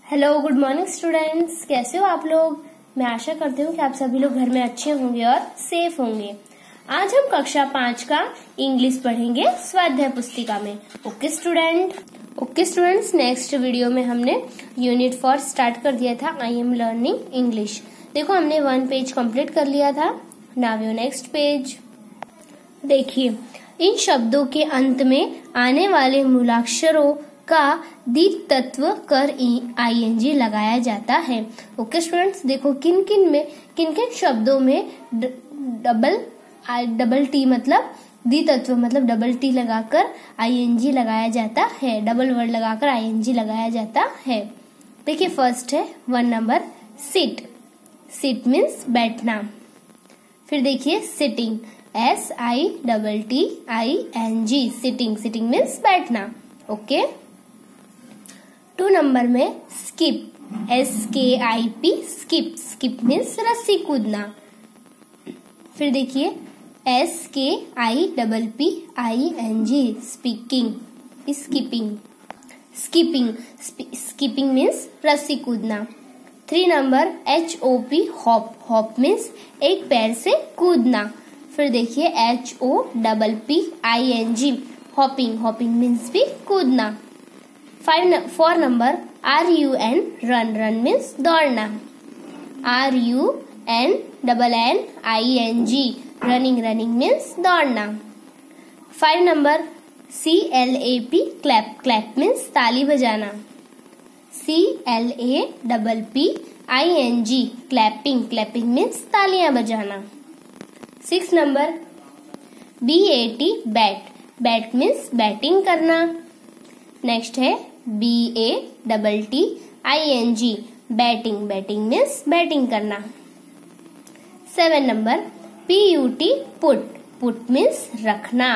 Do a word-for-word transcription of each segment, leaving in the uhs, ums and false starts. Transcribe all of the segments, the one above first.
Hello, good morning students. कैसे हो आप लोग? मैं आशा करती हूँ कि आप सभी लोग घर में अच्छे होंगे और सेफ होंगे। आज हम कक्षा पांच का इंग्लिश पढ़ेंगे स्वाध्याय पुस्तिका में। Okay student okay students next video में हमने यूनिट फोर स्टार्ट कर दिया था, आई एम लर्निंग इंग्लिश। देखो, हमने वन पेज कंप्लीट कर लिया था। Now your next page. देखिए, इन शब्दों के अंत में आने वाले मूलाक्षरों का द्वित्व कर आई एन जी लगाया जाता है। ओके स्टूडेंट्स, देखो किन किन में किन किन शब्दों में डबल डबल टी मतलब द्वित्व मतलब डबल टी लगाकर आई एन जी लगाया जाता है, डबल वर्ड लगाकर आई एन जी लगाया जाता है। देखिए, फर्स्ट है one number sit. Sit means बैठना। फिर देखिए sitting, S I double T I N G, sitting. Sitting means बैठना। ओके। टू नंबर में skip, S K I P, skip. Skip means रस्सी कूदना। फिर देखिए S K I double P I N G, speaking, skipping. Skipping skipping means रस्सी कूदना। Three number H O P, hop. Hop means एक पैर से कूदना। फिर देखिए H O double P I N G, hopping. Hopping means भी कूदना। Five four number R U N, run. Run means दौड़ना। R U N double N I N G, running. Running means दौड़ना। Five number C L A P, clap. Clap means ताली बजाना। C L A double P I N G, clapping. Clapping means तालियां बजाना। Six number B A T, bat. Bat means batting करना। Next है B A double T I N G, batting. Batting means batting करना। Seven number P U T, put. Put means रखना।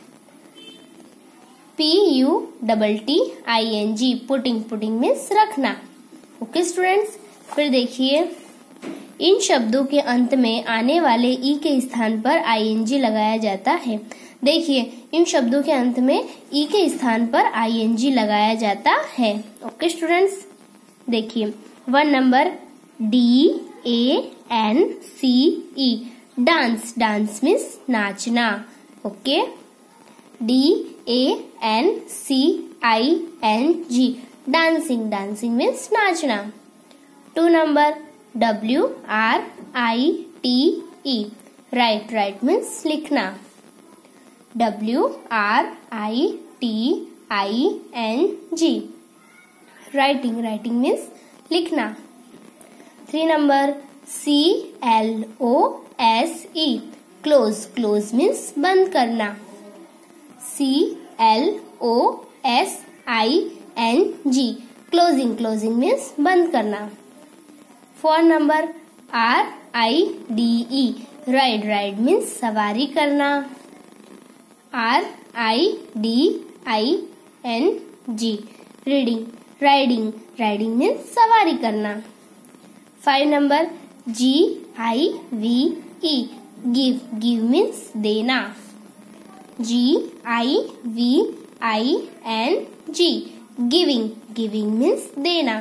P U double T I N G, putting. Putting means रखना। Okay students, फिर देखिए इन शब्दों के अंत में आने वाले ई के स्थान पर आई एन जी लगाया जाता है। देखिए, इन शब्दों के अंत में ई के स्थान पर आई एन जी लगाया जाता है। ओके स्टूडेंट्स, देखिए one number D A N C E, dance. Dance means नाचना। Okay. D A N C I N G, dancing. Dancing means नाचना। Two number W R I T E, write. Write means लिखना। W R I T I N G, writing. Writing means लिखना। Three number C L O S E, close. Close means बंद करना। C L O S I N ji, closing. Closing means बंद करना। Four number R I D E, ride. Ride means सवारी करना। R I D I N G, reading. Riding. Riding means सवारी करना। Five number G I V E, give. Give means देना। G I V I N G, giving. Giving means देना।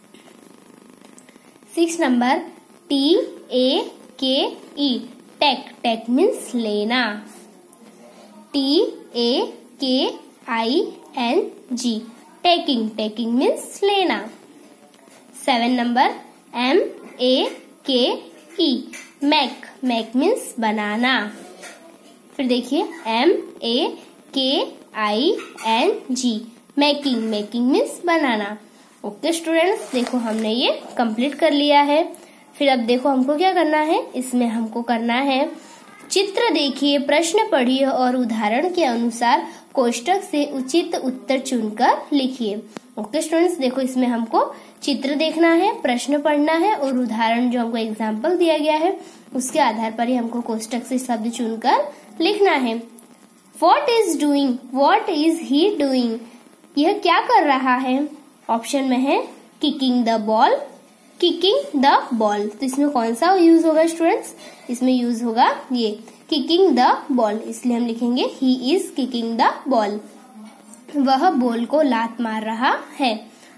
Six number T A K E, take. Take means लेना। T A K I N G, taking. Taking means लेना। Seven number M A K E, make. Make means बनाना। फिर देखिए M A K I N G, making. Making means बनाना। Okay students, देखो हमने ये complete कर लिया है। फिर अब देखो हमको क्या करना है, इसमें हमको करना है चित्र देखिए, प्रश्न पढ़िए और उदाहरण के अनुसार कोष्टक से उचित उत्तर चुनकर लिखिए। ओके स्टूडेंट्स, देखो इसमें हमको चित्र देखना है, प्रश्न पढ़ना है और उदाहरण जो हमको एग्जाम्पल दिया गया है उसके आधार पर ही हमको कोष्टक से शब्द चुनकर लिखना है। What is doing, what is he doing, यह क्या कर रहा है? ऑप्शन में है kicking the ball, kicking the ball. तो इसमें कौन सा यूज होगा स्टूडेंट्स? इसमें यूज होगा ये किकिंग द बॉल, इसलिए हम लिखेंगे he is kicking the ball. वह बॉल को लात मार रहा है।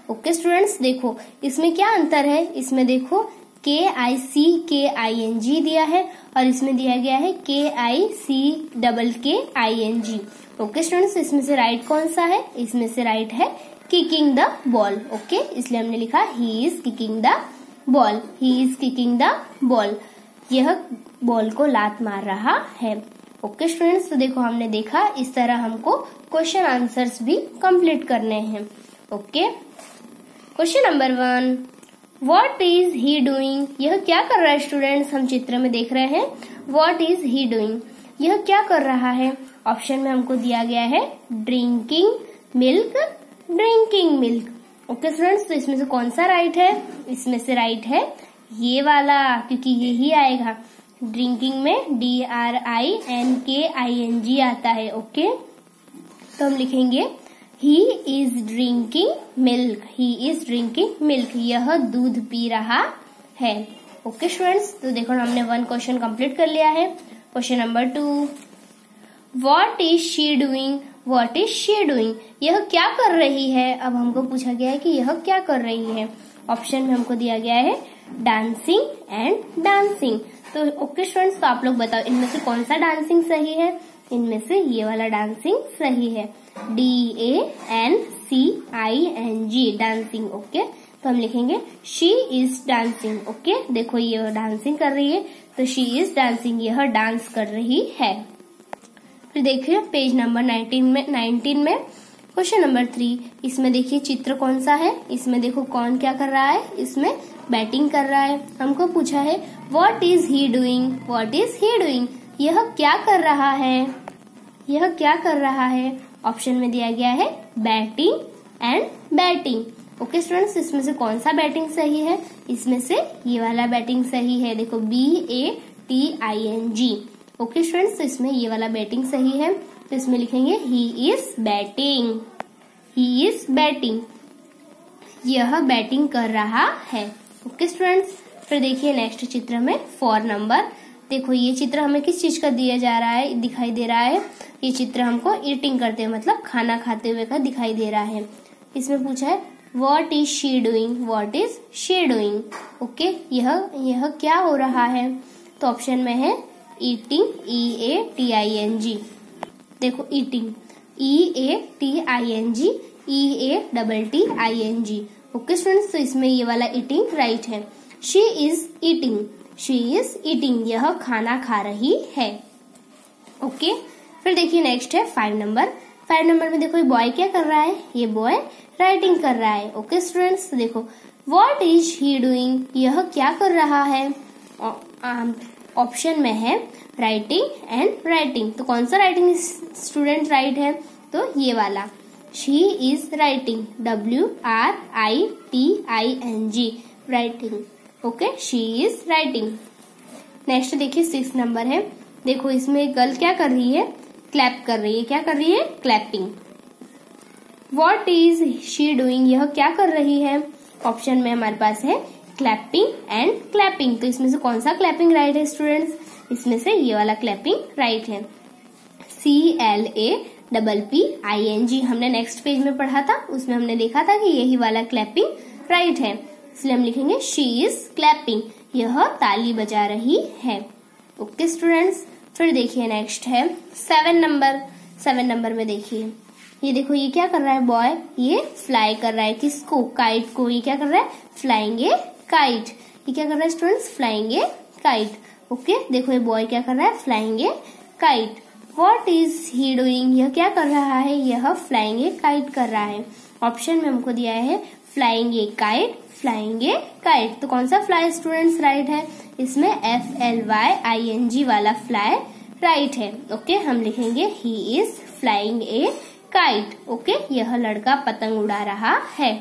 ओके स्टूडेंट्स, देखो इसमें क्या अंतर है, इसमें देखो के आई सी के आई एन जी दिया है और इसमें दिया गया है के आई C double K I N G. Okay students, इसमें से राइट कौन सा है, इसमें से राइट है किकिंग द बॉल। ओके, इसलिए हमने लिखा he is kicking the ball, he is kicking the ball, यह बॉल को लात मार रहा है। ओके स्टूडेंट्स, तो देखो हमने देखा इस तरह हमको क्वेश्चन आंसर्स भी कंप्लीट करने हैं। Okay, question number one, what is he doing, यह क्या कर रहा है स्टूडेंट्स, हम चित्र में देख रहे हैं व्हाट इज ही डूइंग, यह क्या कर रहा है। ऑप्शन में हमको दिया गया है drinking milk, drinking milk. Okay students, तो इसमें से कौन सा राइट है, इसमें से राइट है ये वाला, क्योंकि ये ही आएगा। ड्रिंकिंग में डी आर आई एन के आई एन जी आता है। ओके, तो हम लिखेंगे he is drinking milk, he is drinking milk, यह दूध पी रहा है। ओके स्टूडेंट्स, तो देखो हमने वन क्वेश्चन कंप्लीट कर लिया है। Question number two, what is she doing, what is she doing, यह क्या कर रही है। अब हमको पूछा गया है कि यह क्या कर रही है। ऑप्शन में हमको दिया गया है डांसिंग एंड डांसिंग। तो ओके स्टूडेंट्स, तो आप लोग बताओ इनमें से कौन सा डांसिंग सही है। इनमें से ये वाला डांसिंग सही है, D A N C I N G, dancing. Okay, तो हम लिखेंगे शी इज डांसिंग। ओके, देखो ये डांसिंग कर रही है, तो शी इज डांसिंग, यह डांस कर रही है। फिर देखिए पेज नंबर नाइनटीन में नाइनटीन में क्वेश्चन नंबर थ्री, इसमें देखिए चित्र कौन सा है, इसमें देखो कौन क्या कर रहा है, इसमें बैटिंग कर रहा है। हमको पूछा है what is he doing, what is he doing, यह क्या कर रहा है, यह क्या कर रहा है। ऑप्शन में दिया गया है batting and batting. Okay students, इसमें से कौन सा बैटिंग सही है, इसमें से ये वाला बैटिंग सही है, देखो B A T I N G. Okay students, तो इसमें ये वाला बैटिंग सही है, तो इसमें लिखेंगे he is batting, he is batting, यह बैटिंग कर रहा है। ओके स्टूडेंट्स, फिर देखिए नेक्स्ट चित्र में फोर नंबर, देखो ये चित्र हमें किस चीज का दिया जा रहा है, दिखाई दे रहा है, ये चित्र हमको ईटिंग करते हुए मतलब खाना खाते हुए का दिखाई दे रहा है। इसमें पूछा है what is she doing, what is she doing. Okay, यह यह क्या हो रहा है, तो ऑप्शन में है eating, E A T I N G, देखो eating, E A T I N G, E A double T I N G. Okay students, तो इसमें ये वाला ईटिंग राइट है। She is eating, she is eating, यह खाना खा रही है। ओके, फिर देखिए नेक्स्ट है फाइव नंबर। फाइव नंबर में देखो ये बॉय क्या कर रहा है, ये बॉय राइटिंग कर रहा है। ओके स्टूडेंट्स, देखो व्हाट इज ही डूइंग, यह क्या कर रहा है। ऑप्शन में है राइटिंग एंड राइटिंग, तो कौन सा राइटिंग स्टूडेंट राइट है, तो ये वाला she is writing, W R I T I N G, writing. Okay, she is writing. Next देखिए सिक्स नंबर है, देखो इसमें गर्ल क्या कर रही है, क्लैप कर रही है, क्या कर रही है, clapping. What is she doing, यह क्या कर रही है। ऑप्शन में हमारे पास है क्लैपिंग एंड क्लैपिंग, तो इसमें से कौन सा क्लैपिंग राइट है स्टूडेंट्स, इसमें से ये वाला क्लैपिंग राइट है, C L A double P I N G. हमने नेक्स्ट पेज में पढ़ा था, उसमें हमने देखा था कि यही वाला क्लैपिंग राइट है, इसलिए हम लिखेंगे शी इज क्लैपिंग, यह ताली बजा रही है। ओके स्टूडेंट्स, फिर देखिए नेक्स्ट है सेवन नंबर। सेवन नंबर में देखिए ये देखो ये क्या कर रहा है बॉय, ये फ्लाई कर रहा है, किसको, काइट को। ये क्या कर रहा है, फ्लाइंग ए काइट। ये क्या कर रहा है students, flying a kite. Okay, देखो ये बॉय क्या कर रहा है, flying a kite. What is he doing, यह क्या कर रहा है, यह फ्लाइंग ए काइट कर रहा है। ऑप्शन में हमको दिया है flying a kite, flying a kite, तो कौन सा फ्लाई स्टूडेंट्स राइट है, इसमें F L Y I N G वाला फ्लाई राइट है। ओके, हम लिखेंगे he is flying a kite. Okay, यह लड़का पतंग उड़ा रहा है।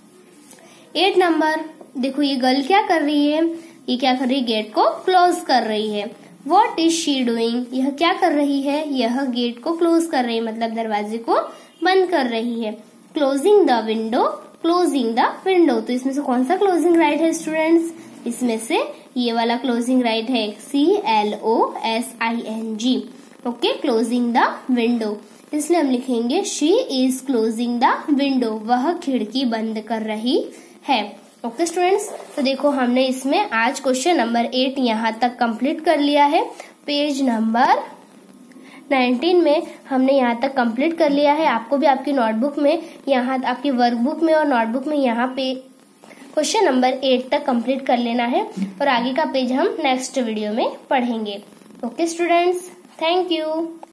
एट नंबर, देखो ये गर्ल क्या कर रही है, ये क्या कर रही है, गेट को क्लोज कर रही है। व्हाट इज शी डूइंग, यह क्या कर रही है, यह गेट को क्लोज कर रही है, मतलब दरवाजे को बंद कर रही है। Closing the window, closing the window, तो इसमें से कौन सा क्लोजिंग राइट है स्टूडेंट्स, इसमें से ये वाला क्लोजिंग राइट है, C L O S I N G. Okay, closing the window, इसलिए हम लिखेंगे she is closing the window, वह खिड़की बंद कर रही है। ओके स्टूडेंट्स, तो देखो हमने इसमें आज क्वेश्चन नंबर एट यहाँ तक कंप्लीट कर लिया है। पेज नंबर नाइनटीन में हमने यहाँ तक कंप्लीट कर लिया है। आपको भी आपकी नोटबुक में, यहाँ आपकी वर्कबुक में और नोटबुक में यहाँ पे क्वेश्चन नंबर एट तक कंप्लीट कर लेना है और आगे का पेज हम नेक्स्ट वीडियो में पढ़ेंगे। Okay students, thank you.